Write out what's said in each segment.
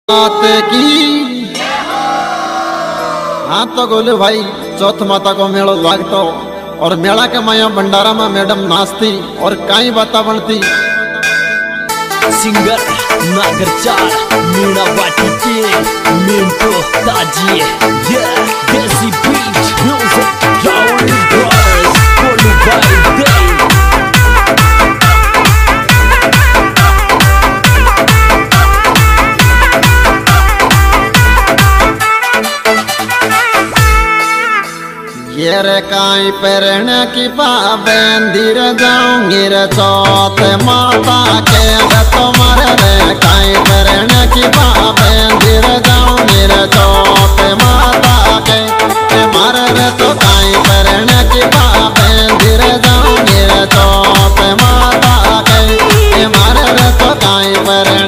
की हाँ तो गोले भाई चौथ माता को मेड़ो लागतो और मेला के माया भंडारा में मैडम नाचती और काई बाता बनती। सिंगर नागर चार मीना बाटी के मिंटो ताजी देसी बीट म्यूजिक राउंड ब्रदर्स बोलू बाय डे। ये रे काई पेरण की पाबंदी रे जाऊंगी रे चौथ माता के रे तुम्हारे रे काई पेरण की पाबंदी रे जाऊंगी रे चौथ माता के मारे रे तो काई पेरण की पाबंदी रे जाऊंगी रे चौथ माता के मारे रे तो काई पेरण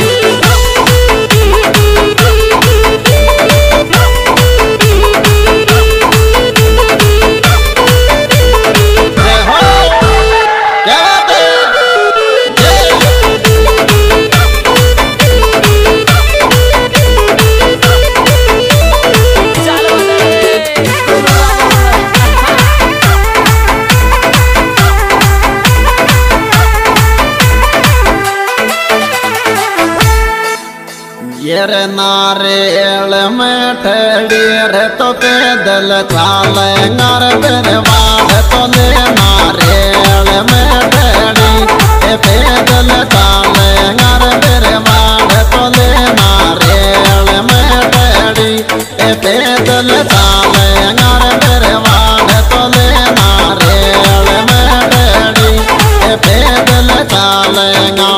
ये रे नारियल में ठेड़ी रे तो पैदल चालेंगा रे बेरवाड़ तो ले नारियल में ठेड़ी पैदल चालेंगा रे बेरवाड़ तो ले नारियल में ठेड़ी पैदल चालेंगा रे बेरवाड़ तो ले नारियल में ठेड़ी पैदल चालेंगा।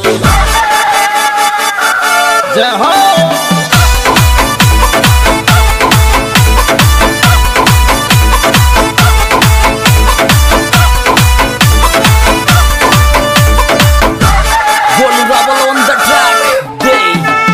जय हो Volley Rubble on the track day.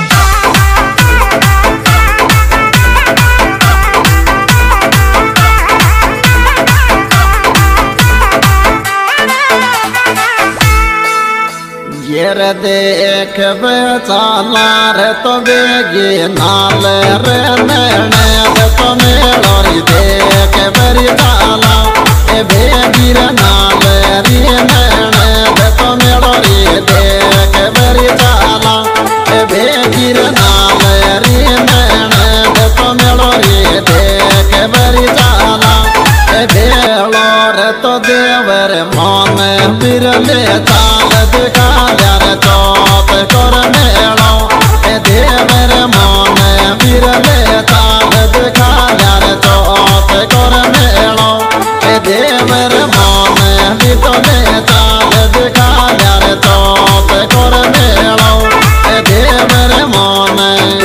ये रे देख बेचाला रे तो बेगे नाल रे नैने रे तो मेलोरी देख बरी चाला ए बेगी रे नाल रे नैने रे तो मेलोरी देख बरी चाला ए बेगी रे नाल रे नैने रे तो मेलोरी देख बरी चाला ए बेलो रे तो देवर मन बिरले चाल दिखा चौथ कर मेलो ए देवर मन बिरले चाल दिखा चौथ कर मेलो ए देवर मन बितले चाल दिखा चौथ कर मेलो ए देवर मन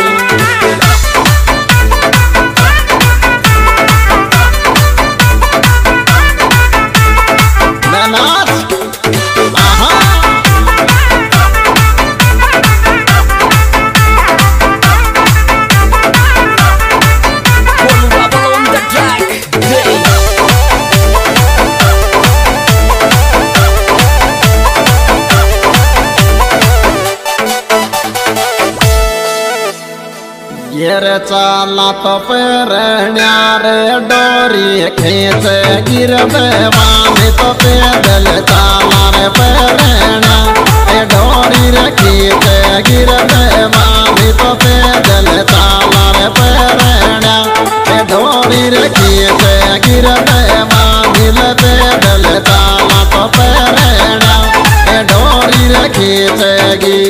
ये रे चाला तो पेरण्या रे डोरी खींच गिरबे वानी तो पैदल चाला रे पेरण्या ए डोरी रे खींच गिरबे वानी तो पैदल चाला रे पेरण्या ए डोरी रे खींच गिरबे वानी ले पैदल चाला तो पेरण्या ए डोरी रे खींचगी।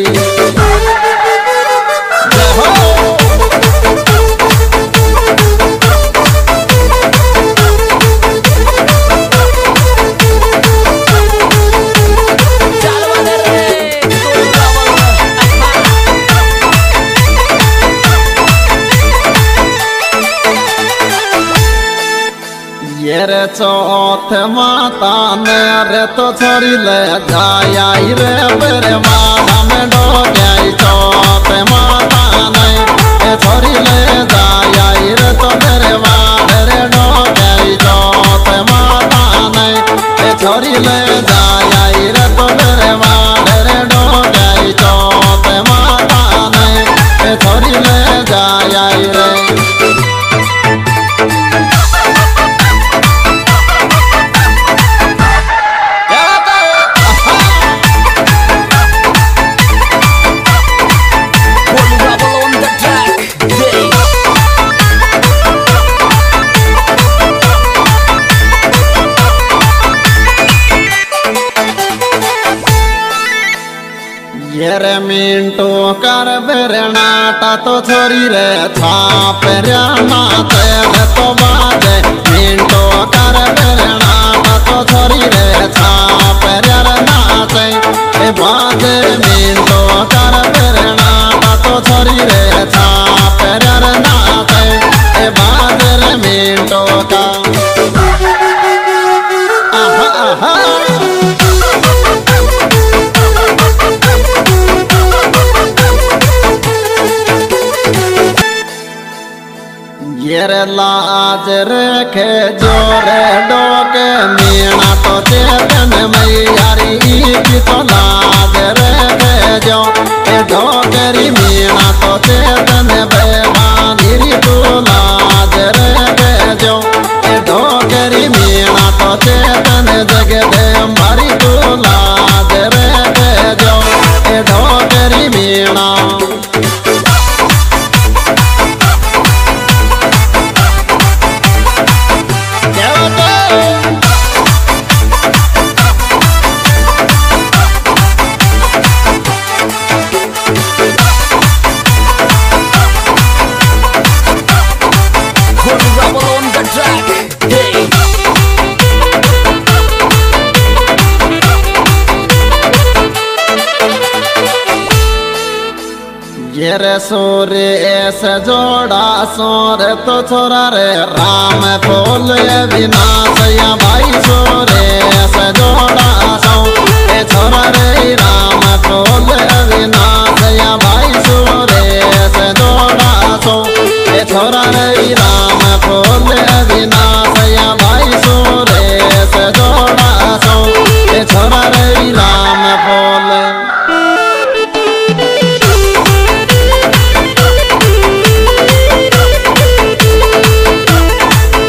ये रे चौथ माता ने रे तो छोरी ले जाया रे बेरे माता में डो गई चौथ माता ने छोरी ले जाया रे तो बेरे वाड़ रे डो गई चौथ माता ने छोरी ले जाया रे तो बेरे वाड़ रे डो गई चौथ माता ने मिनटो कर बेरनाटा तो छोरी रे छाप माते तो बाजे मिनटो कर बेरनाटा तो छोरी रे छाप नाचे बाजे मिनटो कर बेरनाटा तो छोरी रे छाप नाचे बाजे रे मिनटो का येरे लाज रखे जोरे डोके मीणा तो चेतन मैयारी की तो लाज रखे जो डोकरी मीणा तो चेतन बेबानी तू लाज रखे जो डोकरी मीणा तो चेतन जगदे मारी तू लाज रखे जो डोकरी मीणा रे सोरे ऐसे जोड़ा सोर तो छोरा रे राम बोल विनाश या भाई सोरे